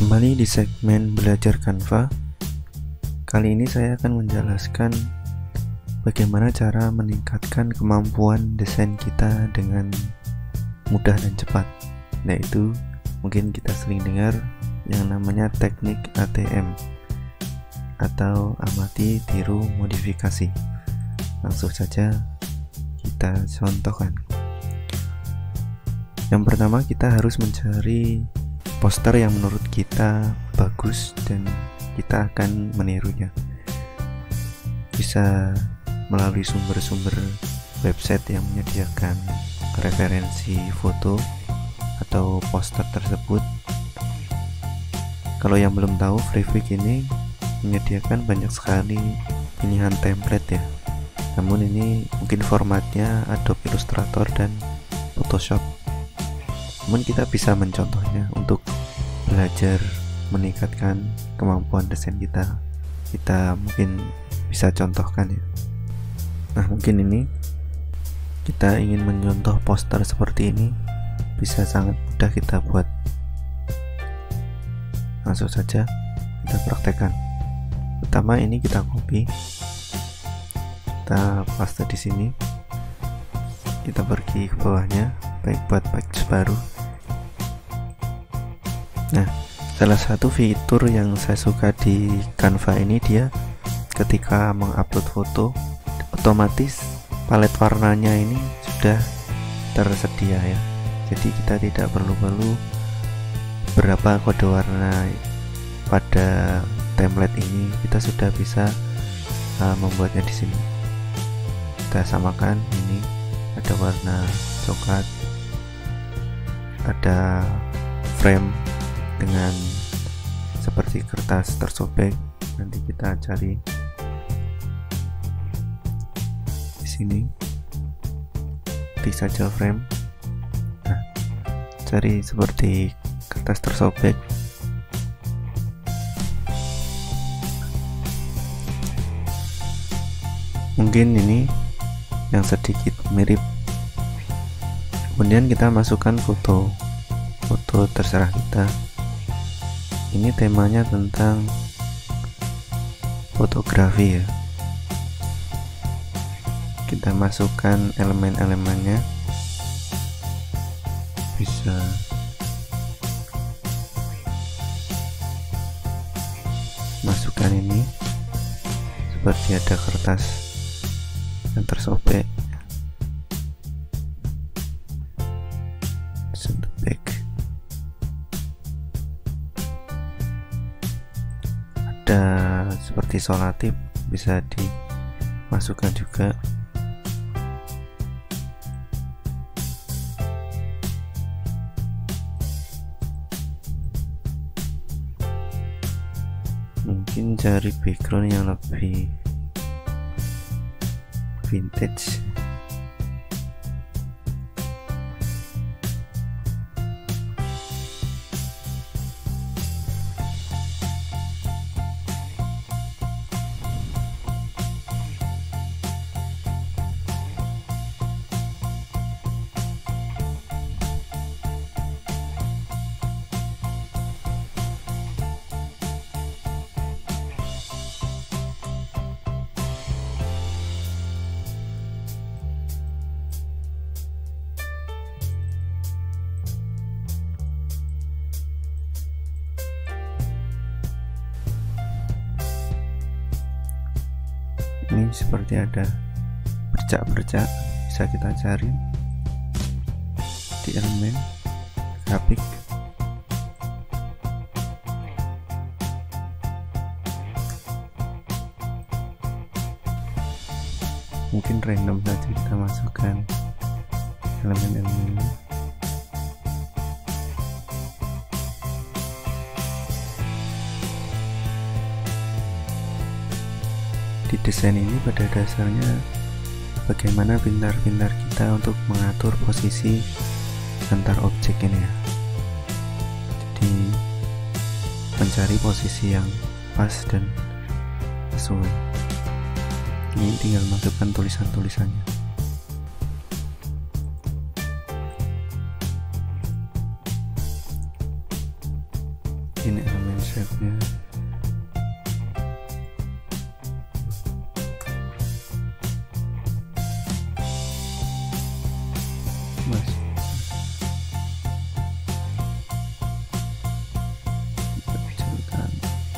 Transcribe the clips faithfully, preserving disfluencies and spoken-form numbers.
Kembali di segmen belajar Canva. Kali ini saya akan menjelaskan bagaimana cara meningkatkan kemampuan desain kita dengan mudah dan cepat. Yaitu mungkin kita sering dengar yang namanya teknik A T M atau amati, tiru, modifikasi. Langsung saja kita contohkan. Yang pertama, kita harus mencari poster yang menurut kita bagus dan kita akan menirunya. Bisa melalui sumber-sumber website yang menyediakan referensi foto atau poster tersebut. Kalau yang belum tahu, Freepik ini menyediakan banyak sekali pilihan template ya. Namun ini mungkin formatnya Adobe Illustrator dan Photoshop. Namun kita bisa mencontohnya untuk belajar meningkatkan kemampuan desain kita. Kita mungkin bisa contohkan ya. Nah, mungkin ini kita ingin mencontoh poster seperti ini, bisa sangat mudah kita buat. Langsung saja kita praktekkan. Pertama, ini kita copy, kita paste di sini. Kita pergi ke bawahnya, baik buat page baru. Nah, salah satu fitur yang saya suka di Canva ini, dia ketika mengupload foto, otomatis palet warnanya ini sudah tersedia ya. Jadi kita tidak perlu-perlu berapa kode warna pada template ini, kita sudah bisa uh, membuatnya di sini. Kita samakan, ini ada warna coklat, ada frame dengan seperti kertas tersobek. Nanti kita cari di sini, ketik saja frame. Nah, cari seperti kertas tersobek. Mungkin ini yang sedikit mirip. Kemudian kita masukkan foto, foto terserah kita. Ini temanya tentang fotografi ya. Kita masukkan elemen-elemennya. Bisa masukkan ini seperti ada kertas yang tersobek. Sobek. Ada seperti solatif, bisa dimasukkan juga. Mungkin cari background yang lebih vintage. Ini seperti ada bercak-bercak, bisa kita cari di elemen grafik. Mungkin random saja kita masukkan elemen-elemennya. Di desain ini pada dasarnya bagaimana pintar-pintar kita untuk mengatur posisi antar objek ini ya. Jadi mencari posisi yang pas dan sesuai. Ini tinggal masukkan tulisan-tulisannya. ini elemen shape nya. Mas kita kecilkan.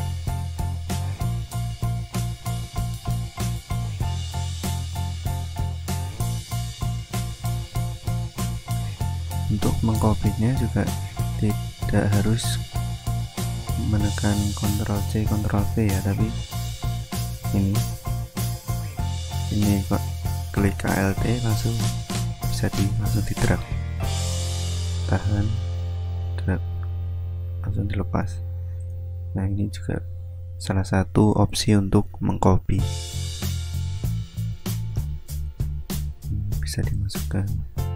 Untuk mengkopinya juga tidak harus menekan Ctrl C Ctrl V ya, tapi ini ini kok klik Alt langsung bisa di langsung di drag, tahan, drag, langsung dilepas. Nah ini juga salah satu opsi untuk mengcopy, bisa dimasukkan,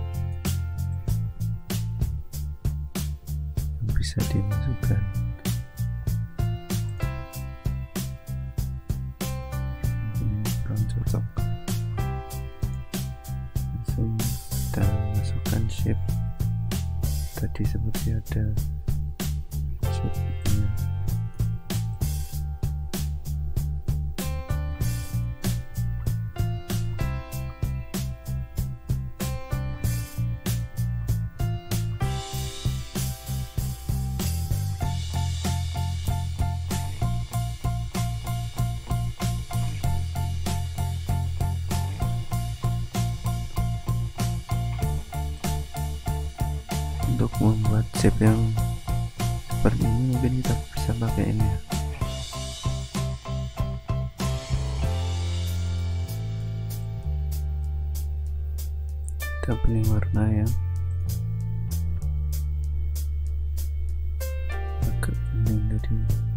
bisa dimasukkan. Cocok, langsung kita masukkan shape tadi seperti ada shape nya. Untuk membuat shape yang seperti ini mungkin kita bisa pakai ini ya. Kita pilih warna yang agak kuning tadi.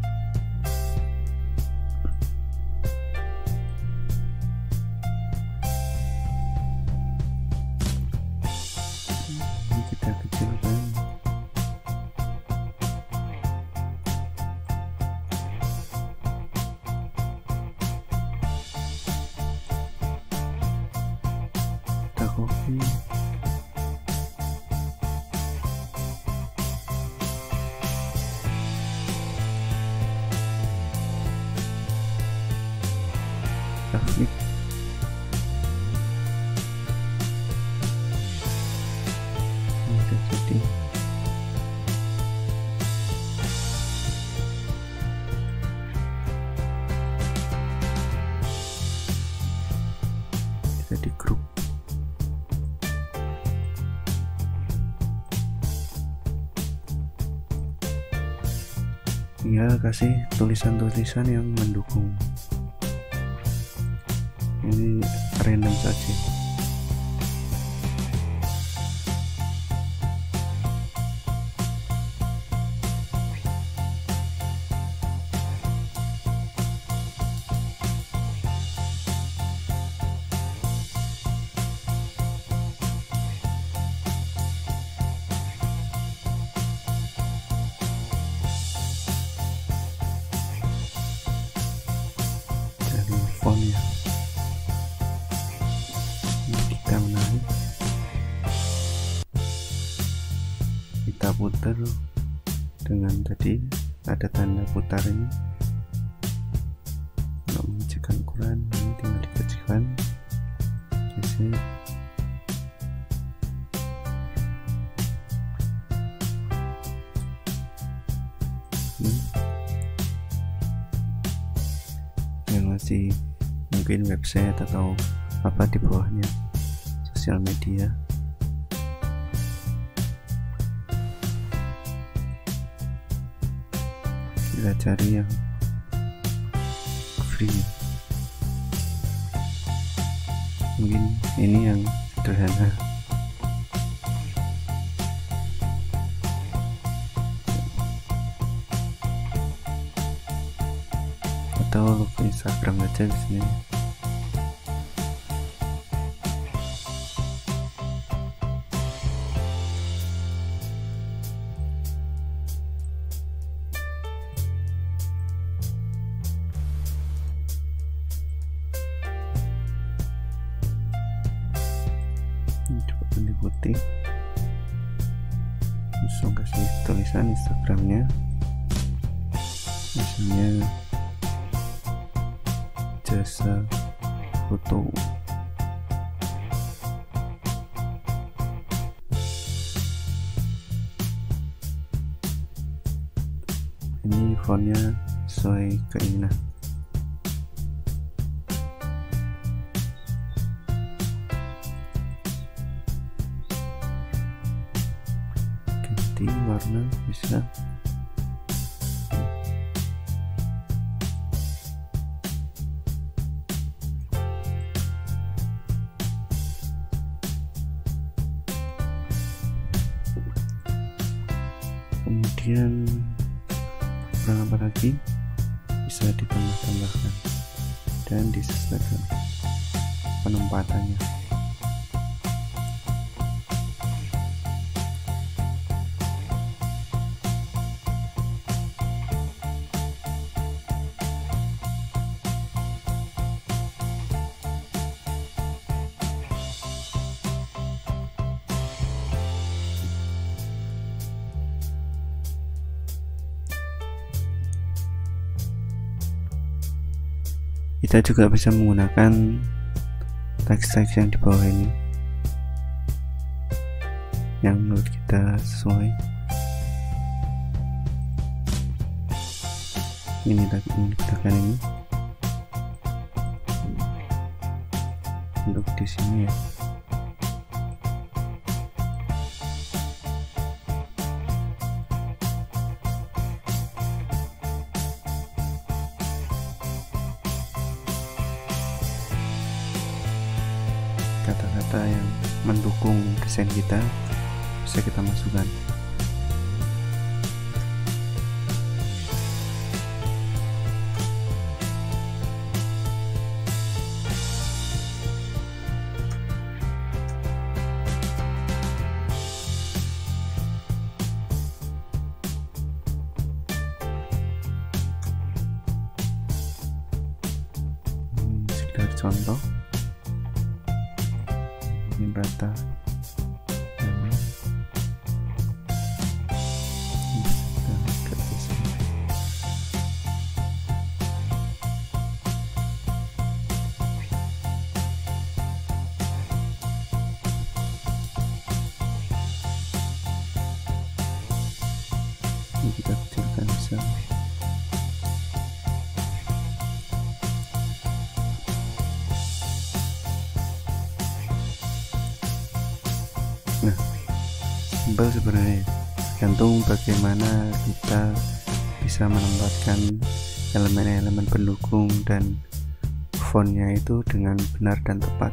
Kita kecilkan. Kita copy. Kita flip. Jadi kita di grup. Tinggal kasih tulisan-tulisan yang mendukung. Ini random saja. Fontnya kita menarik, kita putar dengan tadi ada tanda putar ini. Untuk mengecilkan ukuran ini tinggal dikecilkan, geser. Hmm. Yang masih mungkin website atau apa di bawahnya, sosial media. Kita cari yang free, mungkin ini yang sederhana. Atau logo Instagram aja di sini. Coba diikuti, langsung kasih tulisan Instagramnya. misalnya jasa foto. Ini fontnya sesuai keinginan. Ganti warna bisa. Kemudian kurang apa lagi, bisa ditambah-tambahkan dan disesuaikan penempatannya. Kita juga bisa menggunakan teks-teks yang di bawah ini yang menurut kita sesuai. Ini lagi ini gunakan ini untuk di sini ya. Kata-kata yang mendukung desain kita bisa kita masukkan. Hmm, sekedar contoh. Ini rata ini kita ke sini. Ini kita kecilkan bisa. Nah, simpel sebenarnya, tergantung bagaimana kita bisa menempatkan elemen-elemen pendukung dan fontnya itu dengan benar dan tepat.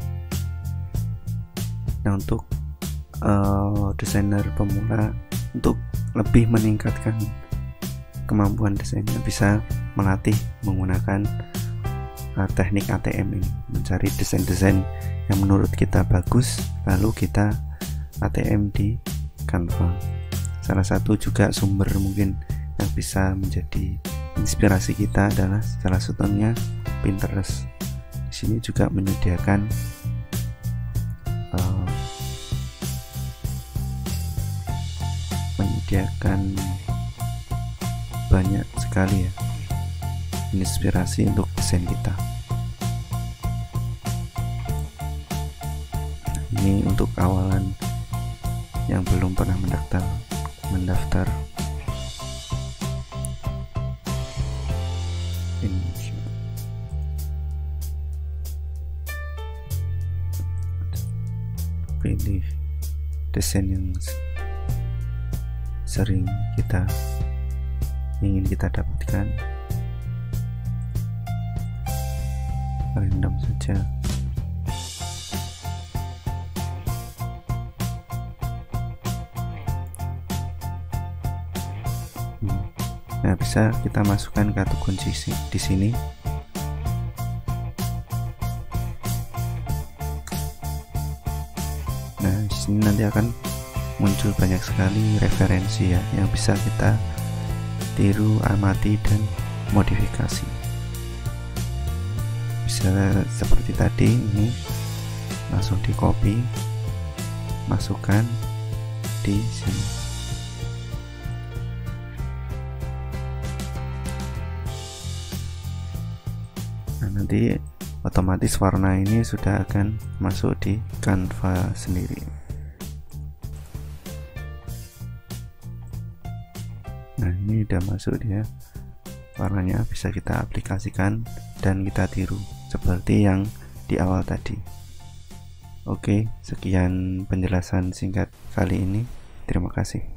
Nah, untuk uh, desainer pemula, untuk lebih meningkatkan kemampuan desainnya, bisa melatih menggunakan uh, teknik A T M ini, mencari desain-desain yang menurut kita bagus, lalu kita A T M di Canva. Salah satu juga sumber mungkin yang bisa menjadi inspirasi kita adalah salah satunya Pinterest. Di sini juga menyediakan uh, menyediakan banyak sekali ya inspirasi untuk desain kita. Ini untuk awalan yang belum pernah mendaftar mendaftar ini. Pilih desain yang sering kita ingin kita dapatkan, random saja. Nah, bisa kita masukkan kata kunci di sini. Nah, di sini nanti akan muncul banyak sekali referensi ya yang bisa kita tiru, amati dan modifikasi. Bisa seperti tadi ini, langsung di copy, masukkan di sini. Nah, nanti otomatis warna ini sudah akan masuk di Canva sendiri. Nah, ini udah masuk dia, warnanya bisa kita aplikasikan dan kita tiru seperti yang di awal tadi. Oke, sekian penjelasan singkat kali ini. Terima kasih.